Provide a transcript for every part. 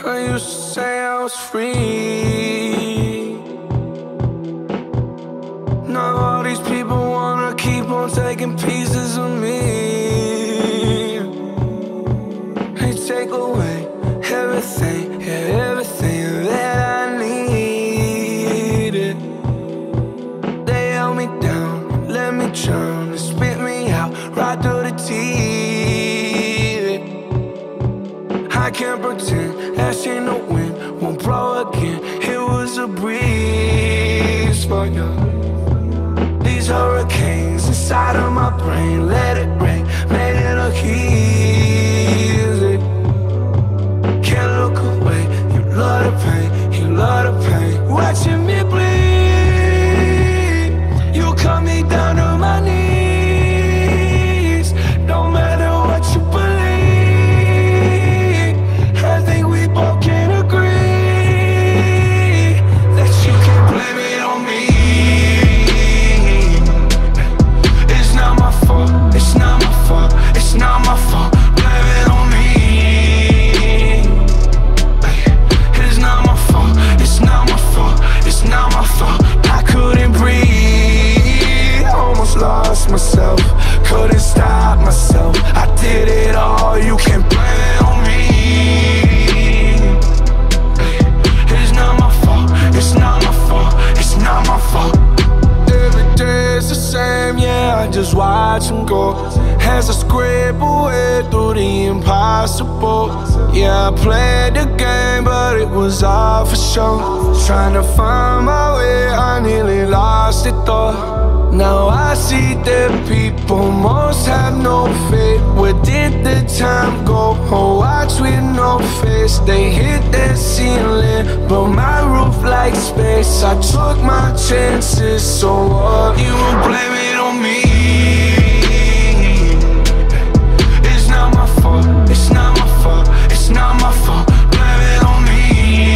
I used to say I was free. Now all these people wanna keep on taking pieces of me. They take away everything, yeah, everything that I needed. They held me down, let me drown, they spit me out right through the teeth. I can't pretend that ain't no wind won't blow again. It was a breeze for you. These hurricanes inside of my brain, let it rain, made it look easy. Can't look away, you love the pain, you love the pain. Watching me bleed, you cut me down to my knees. No matter what you believe, I think we both can agree that you can't blame it on me. It's not my fault, it's not my fault, it's not my fault. Blame it on me. It's not my fault, it's not my fault, it's not my fault. I couldn't breathe, almost lost myself, couldn't stop myself. I did it all, you can't blame it on me. It's not my fault, it's not my fault, it's not my fault. Every day is the same, yeah, I just watch them go as I scrape away through the impossible. Yeah, I played the game, but it was all for show. Trying to find my way, I nearly lost it though. Now I see that people most have no faith. Where did the time go? Oh, watch with no face. They hit that ceiling, but my roof like space. I took my chances, so what? You will blame it on me. It's not my fault, it's not my fault, it's not my fault. Blame it on me.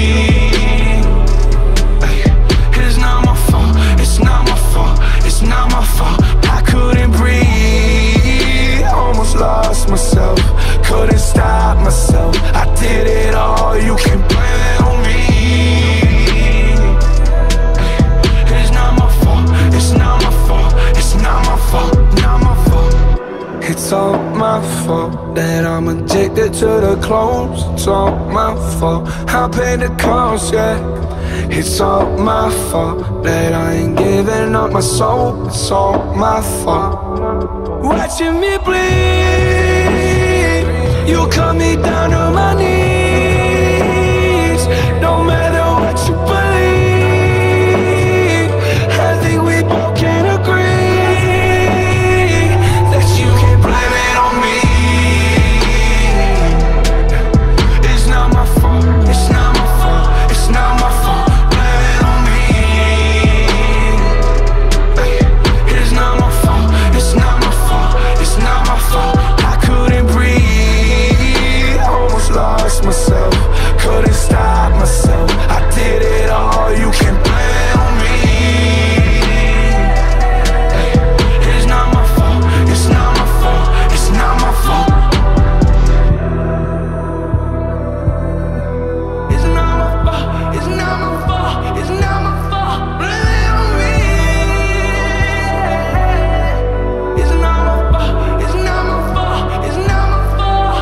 It's not my fault, it's not my fault, it's not my fault. I couldn't breathe, almost lost myself, couldn't stop myself. I did it all, you can blame it on me. It's not my fault, it's not my fault, it's not my fault, not my fault. It's all my fault that I'm addicted to the clones. It's all my fault, I paid the cost, yeah. It's all my fault that I ain't giving up my soul. It's all my fault. Watching me bleed, you cut me down to my knees. No matter what you believe, I think we both can agree that you can't blame it on me. It's not my fault, it's not my fault, it's not my fault. Lost myself, couldn't stop myself. I did it all, you can't blame it on me. It's not my fault, it's not my fault, it's not my fault. It's not my fault, it's not my fault, it's not my fault. Blame it on me. It's not my fault, it's not my fault, it's not my fault.